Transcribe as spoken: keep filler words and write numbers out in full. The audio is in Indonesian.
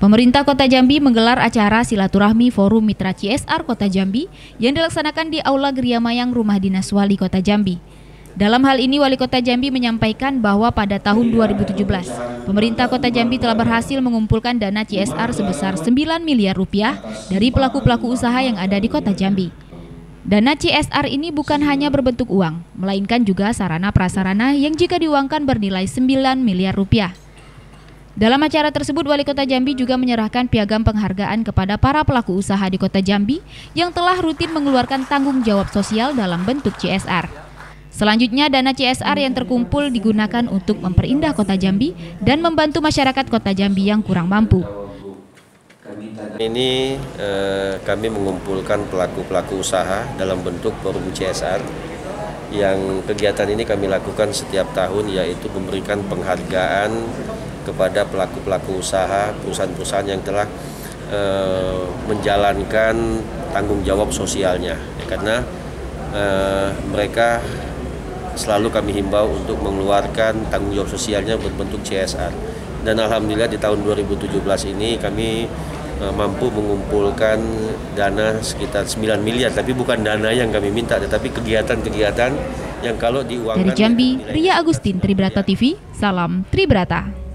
Pemerintah Kota Jambi menggelar acara silaturahmi Forum Mitra C S R Kota Jambi yang dilaksanakan di Aula Geria Mayang Rumah Dinas Wali Kota Jambi. Dalam hal ini, Wali Kota Jambi menyampaikan bahwa pada tahun dua ribu tujuh belas, pemerintah Kota Jambi telah berhasil mengumpulkan dana C S R sebesar sembilan miliar rupiah dari pelaku-pelaku usaha yang ada di Kota Jambi. Dana C S R ini bukan hanya berbentuk uang, melainkan juga sarana prasarana yang jika diuangkan bernilai sembilan miliar rupiah. Dalam acara tersebut, Wali Kota Jambi juga menyerahkan piagam penghargaan kepada para pelaku usaha di Kota Jambi yang telah rutin mengeluarkan tanggung jawab sosial dalam bentuk C S R. Selanjutnya, dana C S R yang terkumpul digunakan untuk memperindah Kota Jambi dan membantu masyarakat Kota Jambi yang kurang mampu. Ini eh, kami mengumpulkan pelaku-pelaku usaha dalam bentuk forum C S R yang kegiatan ini kami lakukan setiap tahun, yaitu memberikan penghargaan kepada pelaku-pelaku usaha, perusahaan-perusahaan yang telah eh, menjalankan tanggung jawab sosialnya, ya, karena eh, mereka selalu kami himbau untuk mengeluarkan tanggung jawab sosialnya berbentuk C S R. Dan alhamdulillah di tahun dua ribu tujuh belas ini kami eh, mampu mengumpulkan dana sekitar sembilan miliar, tapi bukan dana yang kami minta, tetapi kegiatan-kegiatan yang kalau diuangkan. Dari Jambi, Ria Agustin, Tribrata T V, salam Tribrata.